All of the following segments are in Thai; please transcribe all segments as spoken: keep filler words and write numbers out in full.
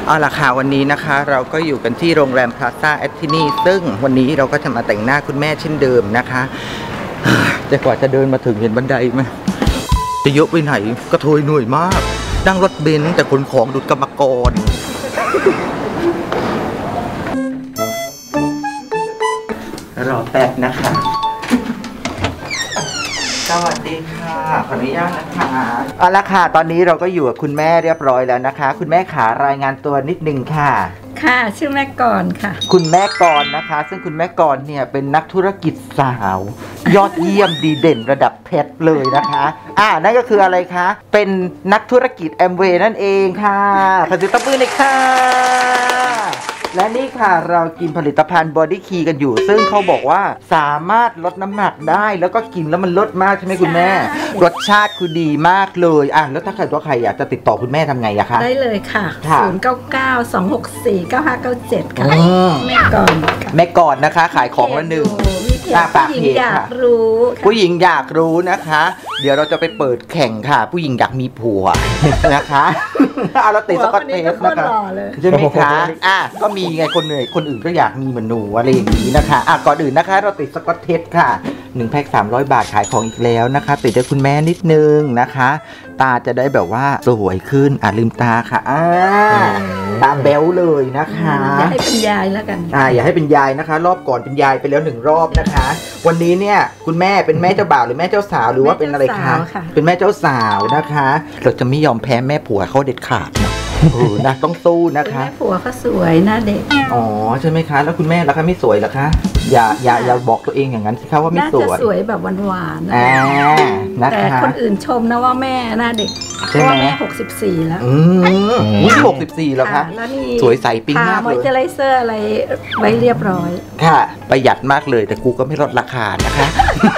เอาล่ะค่ะวันนี้นะคะเราก็อยู่กันที่โรงแรมพลาซ่าแอตทินี่ซึ่งวันนี้เราก็จะมาแต่งหน้าคุณแม่เช่นเดิมนะคะแต่กว่าจะเดินมาถึงเห็นบันไดไหมจะยกไปไหนก็โถยหน่วยมากนั่งรถเบนซ์แต่ขนของดุจกรรมกรรอแป๊บนะคะสวัสดีค่ะขออนุญาตนะคะเอาละค่ะตอนนี้เราก็อยู่กับคุณแม่เรียบร้อยแล้วนะคะคุณแม่ขารายงานตัวนิดนึงค่ะค่ะชื่อแม่กรค่ะคุณแม่กรนะคะซึ่งคุณแม่กรเนี่ยเป็นนักธุรกิจสาวยอดเยี่ยมดีเด่นระดับเพชรเลยนะคะอ่านั่นก็คืออะไรคะเป็นนักธุรกิจแอมเวย์นั่นเองค่ะขอเสียงตบมือหน่อยค่ะและนี่ค่ะเรากินผลิตภัณฑ์บอดี้คีกันอยู่ซึ่งเขาบอกว่าสามารถลดน้ำหนักได้แล้วก็กินแล้วมันลดมากใช่ไหมคุณแม่รสชาติคือดีมากเลยอ่ะแล้วถ้าใครตัวใครอยากจะติดต่อคุณแม่ทำไงอะคะได้เลยค่ะศูนย์เก้าเก้าสองหกสี่เก้าห้าเก้าเจ็ดค่ะแม่ก่อนแม่ก่อนนะคะขายของละหนึ่งผู้หญิงอยากรู้ผู้หญิงอยากรู้นะคะเดี๋ยวเราจะไปเปิดแข่งค่ะผู้หญิงอยากมีผัวนะคะเอาเราติดสกอตเทปนะคะใช่ไหมคะอ่ะก็มีไงคนเหนื่อยคนอื่นก็อยากมีเหมือนหนูอะไรอย่างนี้นะคะอ่ะก่อนอื่นนะคะเราติดสกอตเทปค่ะหนึ่งแพ็คสามร้อยบาทขายของอีกแล้วนะคะติดให้คุณแม่นิดนึงนะคะตาจะได้แบบว่าสวยขึ้นอ่ะลืมตาค่ะอ่าตาแบ๊วเลยนะคะอย่าให้เป็นยายแล้วกันอ่าอย่าให้เป็นยายนะคะรอบก่อนเป็นยายไปแล้วหนึ่งรอบนะคะวันนี้เนี่ยคุณแม่เป็นแม่เจ้าบ่าวหรือแม่เจ้าสาวหรือว่าเป็นอะไรคะเป็นแม่เจ้าสาวนะคะเราจะไม่ยอมแพ้แม่ผัวเขาเด็ดขาดนะโอ้นะต้องสู้นะคะแม่ผัวเขาสวยหน้าเด็กอ๋อใช่ไหมคะแล้วคุณแม่ล่ะคะไม่สวยเหรอคะอย่าอย่าอย่าบอกตัวเองอย่างนั้นสิคะว่าไม่สวยน่าจะสวยแบบหวานๆอ่าแต่คนอื่นชมนะว่าแม่หน้าเด็กเพราะว่าแม่หกสิบสี่แล้วอืมหกสิบสี่แล้วคะสวยใสปิ๊งมากเลยมอยเจอไรเซอร์อะไรไว้เรียบร้อยค่ะประหยัดมากเลยแต่กูก็ไม่ลดราคานะคะ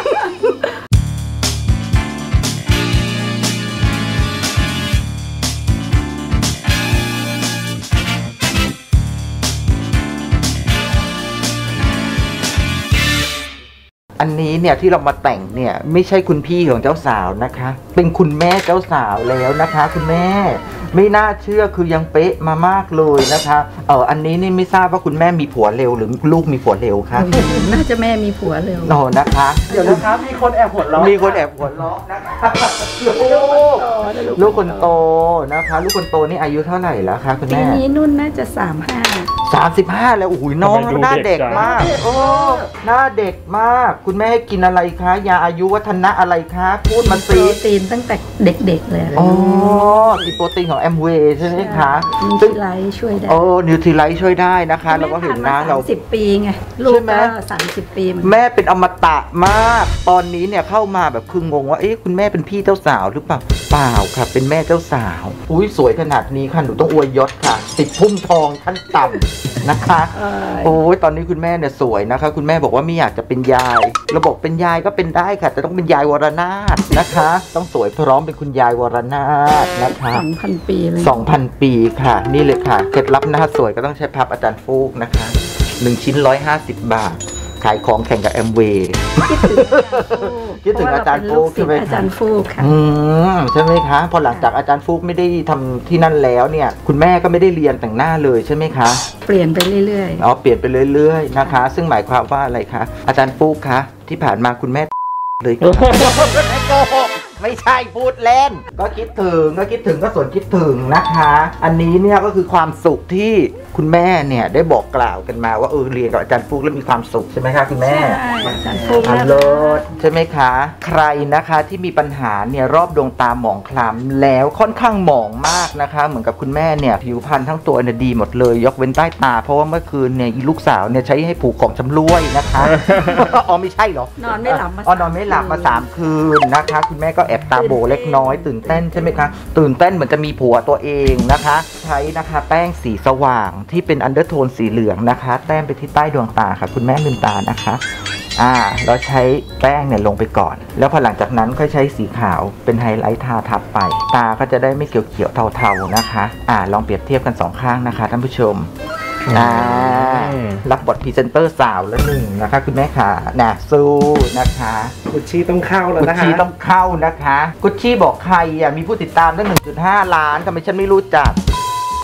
อันนี้เนี่ยที่เรามาแต่งเนี่ยไม่ใช่คุณพี่ของเจ้าสาวนะคะเป็นคุณแม่เจ้าสาวแล้วนะคะคุณแม่ไม่น่าเชื่อคือยังเป๊ะมามากเลยนะคะเอออันนี้นี่ไม่ทราบว่าคุณแม่มีผัวเร็วหรือลูกมีผัวเร็วคะน่าจะแม่มีผัวเร็วโนนะคะเดี๋ยวนะครับมีคนแอบหัวเราะมีคนแอบหัวเราะนะคะลูกลูกคนโตนะคะลูกคนโตนี่อายุเท่าไหร่แล้วคะคุณแม่ปีนี้นุ่นน่าจะสามห้าสามสิบห้าแล้วโอ้โหน้องหน้าเด็กมากโอ้หน้าเด็กมากคุณแม่ให้กินอะไรคะยาอายุวัฒนะอะไรคะพูดมาสิโปรตีนตั้งแต่เด็กๆเลยอ๋อกินโปรตีนของแอมเวย์ใช่ไหมคะนิวทริไลท์ช่วยได้โอ้นิวทริไลท์ช่วยได้นะคะเราก็เห็นนะเราสิบปีไงลูกก็สามสิบปีแม่เป็นอมตะมากตอนนี้เนี่ยเข้ามาแบบคืองงว่าเอ๊ะคุณแม่เป็นพี่เจ้าสาวหรือเปล่าเปล่าค่ะเป็นแม่เจ้าสาวอุ้ยสวยขนาดนี้ค่ะหนูต้องอวยยศค่ะติดพุ่มทองขั้นต่ำนะคะโอ้ยตอนนี้คุณแม่เนี่ยสวยนะคะคุณแม่บอกว่าไม่อยากจะเป็นยายเราบอกเป็นยายก็เป็นได้ค่ะแต่ต้องเป็นยายวรนาถนะคะต้องสวยพร้อมเป็นคุณยายวรนาถนะคะสองพันปีเลยสองพันปีค่ะนี่เลยค่ะเคล็ดลับหน้าสวยก็ต้องใช้พับอาจารย์ฟูกนะคะหนึ่งชิ้นร้อยห้าสิบบาทขายของแข่งกับแอมเวย์คิดถึงอาจารย์ฟูกใช่ไหมอาจารย์ฟูกค่ะใช่ไหมคะพอหลังจากอาจารย์ฟูกไม่ได้ทำที่นั่นแล้วเนี่ยคุณแม่ก็ไม่ได้เรียนแต่งหน้าเลยใช่ไหมคะเปลี่ยนไปเรื่อยๆอ๋อเปลี่ยนไปเรื่อยๆนะคะซึ่งหมายความว่าอะไรคะอาจารย์ฟูกคะที่ผ่านมาคุณแม่เลยไม่ใช่พูดเล่นก็คิดถึงก็คิดถึงก็ส่วนคิดถึงนะคะอันนี้เนี่ยก็คือความสุขที่คุณแม่เนี่ยได้บอกกล่าวกันมาว่าเออเรียนกับอาจารย์ฟูกแล้วมีความสุขใช่ไหมคะคุณแม่อาจารย์ฟูกฮัลโหลใช่ไหมคะใครนะคะที่มีปัญหาเนี่ยรอบดวงตาหมองคล้ำแล้วค่อนข้างหมองมากนะคะเหมือนกับคุณแม่เนี่ยผิวพรรณทั้งตัวเนี่ยดีหมดเลยยกเว้นใต้ตาเพราะว่าเมื่อคืนเนี่ยลูกสาวเนี่ยใช้ให้ผูกของชำร่วยนะคะอ๋อไม่ใช่หรอนอนไม่หลับมาอ๋อนอนไม่หลับมาสามคืนนะคะคุณแม่ก็แอบตาโบเล็กน้อยตื่นเต้นใช่ไหมคะตื่นเต้นเหมือนจะมีผัวตัวเองนะคะใช้นะคะแป้งสีสว่างที่เป็นอันเดอร์โทนสีเหลืองนะคะแต้มไปที่ใต้ดวงตาค่ะคุณแม่ลืมตานะคะอ่าเราใช้แป้งเนี่ยลงไปก่อนแล้วพอหลังจากนั้นค่อยใช้สีขาวเป็นไฮไลท์ทาทับไปตาก็จะได้ไม่เขียวๆเทาๆนะคะอ่าลองเปรียบเทียบกันสองข้างนะคะท่านผู้ชมอ่ารับบทพรีเซนเตอร์สาวแล้วหนึ่งนะคะคุณแม่ค่ะนะสู้นะคะกุชชี่ต้องเข้าแล้วนะคะกุชชี่ต้องเข้านะคะกุชชี่บอกใครอ่ะมีผู้ติดตามตั้ง หนึ่งจุดห้า ล้านทำไมฉันไม่รู้จัก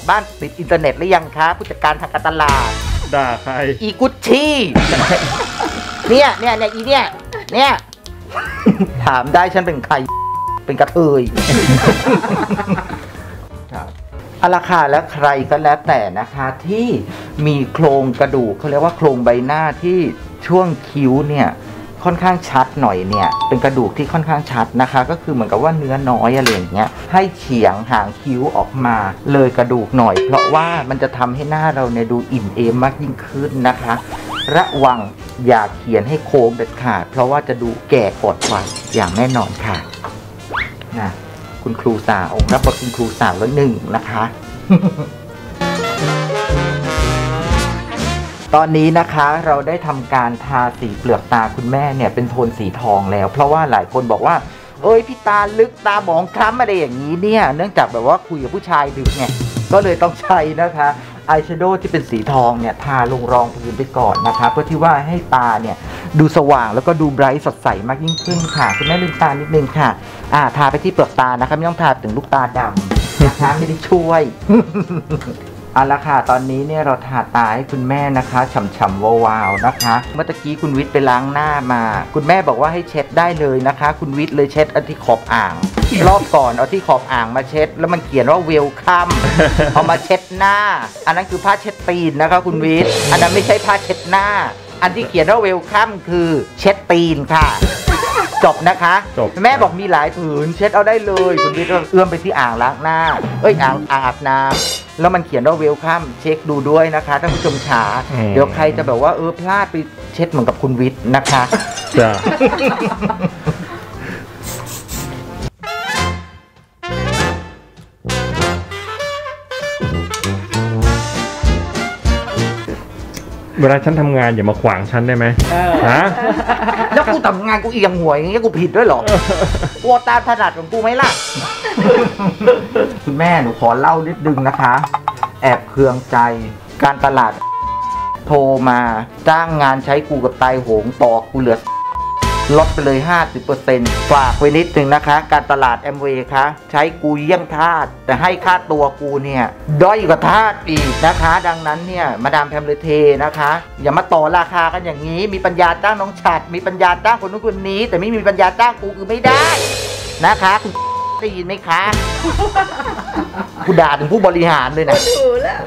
บ้านติดอินเทอร์เน็ตหรือยังคะผู้จัดการทางการตลาดด่าใครอีกุชชี่เนี่ยเนี่ยเนี่ยอีเนี่ยเนี่ยถามได้ฉันเป็นใครเป็นกระเทยเอาราคาและใครก็แล้วแต่นะคะที่มีโครงกระดูกเขาเรียกว่าโครงใบหน้าที่ช่วงคิ้วเนี่ยค่อนข้างชัดหน่อยเนี่ยเป็นกระดูกที่ค่อนข้างชัดนะคะก็คือเหมือนกับว่าเนื้อน้อยอะไรอย่างเงี้ยให้เฉียงหางคิ้วออกมาเลยกระดูกหน่อยเพราะว่ามันจะทำให้หน้าเราเนี่ยดูอิ่มเอมมากยิ่งขึ้นนะคะระวังอย่าเขียนให้โค้งเด็ดขาดเพราะว่าจะดูแก่กดวัยอย่างแน่นอนค่ะนะคุณครูสาวรับบทคุณครูสาวแล้วหนึ่งนะคะ ตอนนี้นะคะเราได้ทำการทาสีเปลือกตาคุณแม่เนี่ยเป็นโทนสีทองแล้วเพราะว่าหลายคนบอกว่าเอ้ยพี่ตาลึกตาหมองคล้ำอะไรอย่างนี้เนี่ยเนื่องจากแบบว่าคุยกับผู้ชายดึกไงก็เลยต้องใช้นะคะอายแชโดว์ที่เป็นสีทองเนี่ยทาลงรองพื้นไปก่อนนะคะเพื่อที่ว่าให้ตาเนี่ยดูสว่างแล้วก็ดูไบรท์สดใสมากยิ่งขึ้นค่ะคุณแม่ลืมตานิดนึงค่ะอ่าทาไปที่เปลือกตานะคะไม่ต้องทาถึงลูกตาดำนะคะไม่ได้ช่วยเอาละค่ะตอนนี้เนี่ยเราทาตาให้คุณแม่นะคะฉ่ำๆวาวๆนะคะเมื่อกี้คุณวิทย์ไปล้างหน้ามาคุณแม่บอกว่าให้เช็ดได้เลยนะคะคุณวิทย์เลยเช็ดเอาที่ขอบอ่างรอบก่อนเอาที่ขอบอ่างมาเช็ดแล้วมันเขียนว่าเวลคัมเอามาเช็ดหน้าอันนั้นคือผ้าเช็ดตีนนะคะคุณวิทย์อันนั้นไม่ใช่ผ้าเช็ดหน้าอันที่เขียนว่าเวลคัมคือเช็ดตีนค่ะจบนะคะแม่บอกมีหลายผืนเช็ดเอาได้เลยคุณวิทย์เอื้อมไปที่อ่างล้างหน้าเอ้ยอ่างอ่างอาบน้ำแล้วมันเขียนว่าเวลคัมเช็คดูด้วยนะคะท่านผู้ชมขาเดี๋ยวใครจะแบบว่าเออพลาดไปเช็ดเหมือนกับคุณวิทย์นะคะจ้ะเวลาฉันทำงานอย่ามาขวางฉันได้ไหมฮะแล้วกูทำงานกูเอียงหัวอย่างเงี้ยกูผิดด้วยหรอกูตามถนัดของกูไหมล่ะคุณแม่หนูขอเล่านิดนึงนะคะแอบเคืองใจการตลาดโทรมาจ้างงานใช้กูกับตายโหงต่อกูเหลือลดไปเลย ห้าสิบเปอร์เซ็นต์ ฝากไว้นิดนึงนะคะการตลาดแอมเวย์คะใช้กูเยี่ยงทาสแต่ให้ค่าตัวกูเนี่ยด้อยกว่าทาสอีกนะคะดังนั้นเนี่ยมาดามแพมเลยเทนะคะอย่ามาต่อราคากันอย่างนี้มีปัญญาจ้างน้องฉัดมีปัญญาจ้างคนนู้นคนนี้แต่ไม่มีปัญญาจ้างกูคือไม่ได้นะคะคุณได้ยินไหมคะกูด่าถึงผู้บริหารเลยนะถูกแล้ว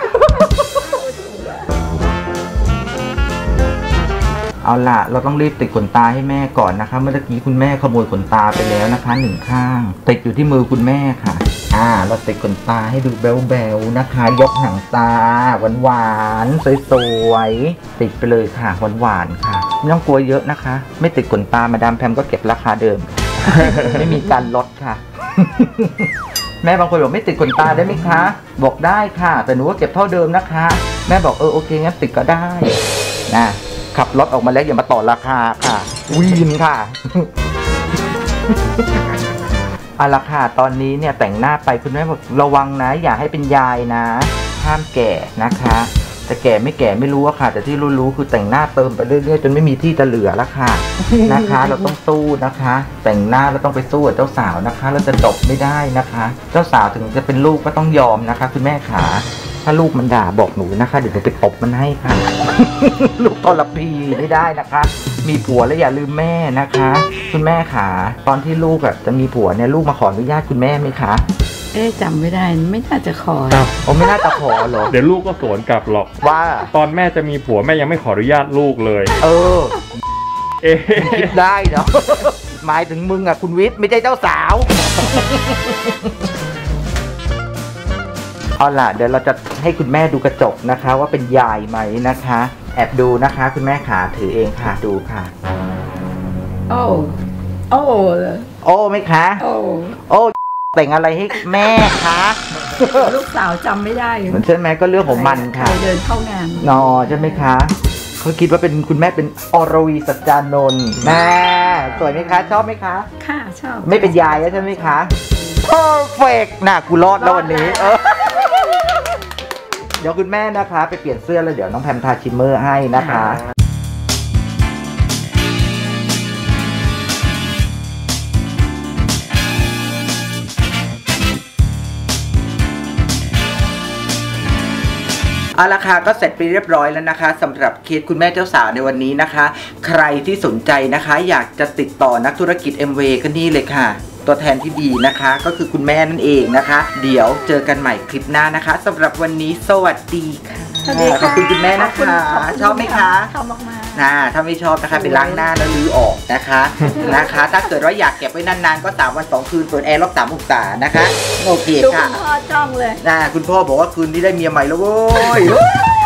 เอาล่ะเราต้องรีบติดขนตาให้แม่ก่อนนะคะเมื่อกี้คุณแม่ขโมยขนตาไปแล้วนะคะหนึ่งข้างติดอยู่ที่มือคุณแม่ค่ะอ่าเราติดขนตาให้ดูแบ๊วๆนะคะยกหางตาหวานๆสวยๆติดไปเลยค่ะหวานๆค่ะไม่ต้องกลัวเยอะนะคะไม่ติดขนตามาดามแพมก็เก็บราคาเดิม ไม่มีการลดค่ะ แม่บางคนบอกไม่ติดขนตาได้ไหมคะบอกได้ค่ะแต่หนูก็เก็บเท่าเดิมนะคะแม่บอกเออโอเคงั้นติดก็ได้นะขับรถออกมาแล้วอย่ามาต่อราคาค่ะวีนค่ะเอาละค่ะตอนนี้เนี่ยแต่งหน้าไปคุณแม่บอกระวังนะอย่าให้เป็นยายนะห้ามแก่นะคะแต่แก่ไม่แก่ไม่รู้อะค่ะแต่ที่รู้ๆคือแต่งหน้าเติมไปเรื่อยๆจนไม่มีที่จะเหลือแล้วค่ะนะคะเราต้องสู้นะคะแต่งหน้าเราต้องไปสู้กับเจ้าสาวนะคะเราจะดบไม่ได้นะคะเจ้าสาวถึงจะเป็นลูกก็ต้องยอมนะคะคุณแม่ขาถ้าลูกมันด่าบอกหนูนะคะเดี๋ยวหนูไปตบมันให้ค่ะ ลูกทรพีไม่ได้นะคะมีผัวแล้วอย่าลืมแม่นะคะคุณแม่ขาตอนที่ลูกอะจะมีผัวเนี่ยลูกมาขออนุญาตคุณแม่ไหมคะเอ๊ะจำไม่ได้ไม่น่าจะขอผมไม่น่าจะขอหรอกเดี๋ยวลูกก็สวนกลับหรอกว่าตอนแม่จะมีผัวแม่ยังไม่ขออนุญาตลูกเลยเออเอ๊ะคิดได้เนาะหมายถึงมึงอะคุณวิทย์ไม่ใช่เจ้าสาวเอาล่ะเดี๋ยวเราจะให้คุณแม่ดูกระจกนะคะว่าเป็นยายไหมนะคะแอบดูนะคะคุณแม่ขาถือเองค่ะดูค่ะโอ้โอ้โอ้ไหมคะโอ้โอ้แต่งอะไรให้แม่คะลูกสาวจำไม่ได้มันใช่ไหมก็เรื่องของมันค่ะเดินเข้างานนอใช่ไหมคะเขาคิดว่าเป็นคุณแม่เป็นอรวีสัจจานนท์แม่สวยไหมคะชอบไหมคะค่ะชอบไม่เป็นยายแล้วใช่ไหมคะ perfect น่ะกูรอดแล้ววันนี้เออเดี๋ยวคุณแม่นะคะไปเปลี่ยนเสื้อแล้วเดี๋ยวน้องแพมทาชิมเมอร์ให้นะคะเอาละค่ะก็เสร็จไปเรียบร้อยแล้วนะคะสำหรับเคสคุณแม่เจ้าสาวในวันนี้นะคะ ใครที่สนใจนะคะอยากจะติดต่อนักธุรกิจ เอ็ม เวย์ ก็นี่เลยค่ะ ตัวแทนที่ดีนะคะก็คือคุณแม่นั่นเองนะคะ เดี๋ยวเจอกันใหม่คลิปหน้านะคะสำหรับวันนี้สวัสดีค่ะสวัสดีค่ะขอบคุณคุณแม่นะคะขบณชอบไหมคะชอบมากๆนะถ้าไม่ชอบนะคะไปล้างหน้าแล้วลื้อออกนะคะนะคะ ถ้าเกิดว่าอยากเก็บไว้นานๆก็สามวันสองคืนเปิดแอร์รอบสามองศานะคะโอเคดูค่ะคุณพ่อจ้องเลยนะคุณพ่อบอกว่าคืนนี้ได้เมียใหม่แล้วเว้ย